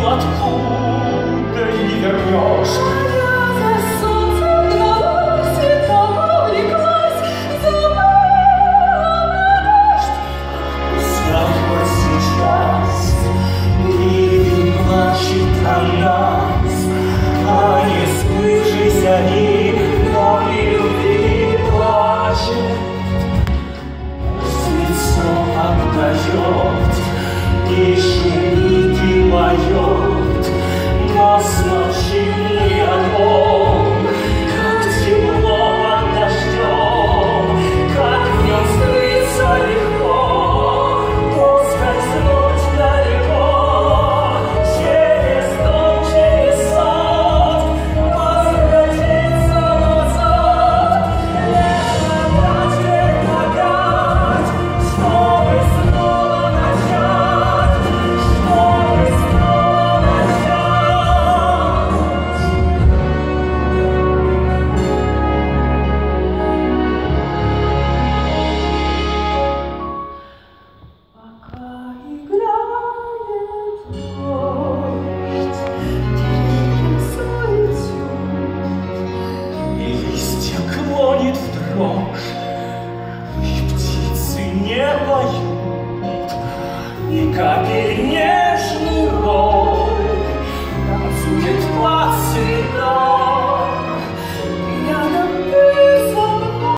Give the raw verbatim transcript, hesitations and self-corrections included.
откуда не вернешь. А не сбывшись они, но и любви плачет. Пусть лицо отдает, и шумит, и поет, но смолчим мы о том, как тепло под дождем, как в нем скрыться легко, ускользнуть далеко. И птицы не поют, и капель не